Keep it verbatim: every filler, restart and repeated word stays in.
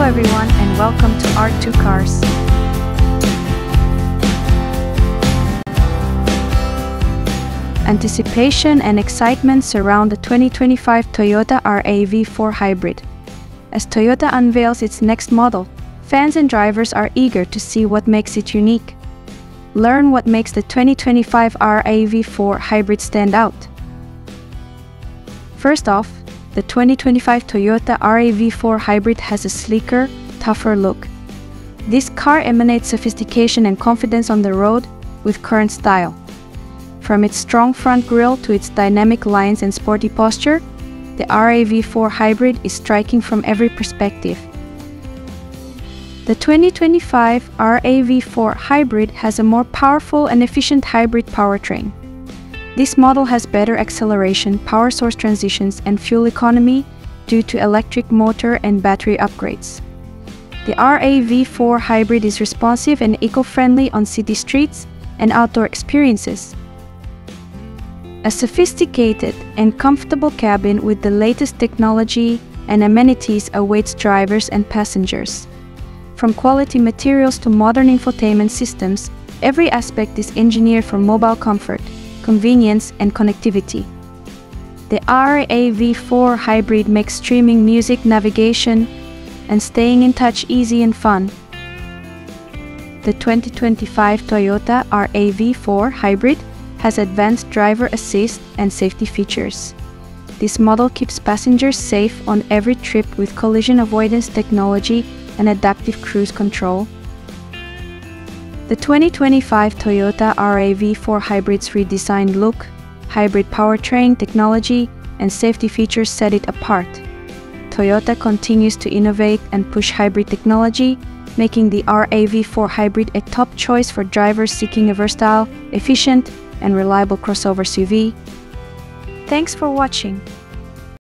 everyone and welcome to R two Cars. Anticipation and excitement surround the twenty twenty-five Toyota R A V four Hybrid. As Toyota unveils its next model, fans and drivers are eager to see what makes it unique. Learn what makes the twenty twenty-five R A V four Hybrid stand out. First off, the twenty twenty-five Toyota R A V four Hybrid has a sleeker, tougher look. This car emanates sophistication and confidence on the road with current style. From its strong front grille to its dynamic lines and sporty posture, the R A V four Hybrid is striking from every perspective. The twenty twenty-five R A V four Hybrid has a more powerful and efficient hybrid powertrain. This model has better acceleration, power source transitions, and fuel economy due to electric motor and battery upgrades. The R A V four Hybrid is responsive and eco-friendly on city streets and outdoor experiences. A sophisticated and comfortable cabin with the latest technology and amenities awaits drivers and passengers. From quality materials to modern infotainment systems, every aspect is engineered for mobile comfort, convenience, and connectivity. The R A V four Hybrid makes streaming music, navigation, and staying in touch easy and fun. The twenty twenty-five Toyota R A V four Hybrid has advanced driver assist and safety features. This model keeps passengers safe on every trip with collision avoidance technology and adaptive cruise control. The twenty twenty-five Toyota R A V four Hybrid's redesigned look, hybrid powertrain technology, and safety features set it apart. Toyota continues to innovate and push hybrid technology, making the R A V four Hybrid a top choice for drivers seeking a versatile, efficient, and reliable crossover S U V. Thanks for watching.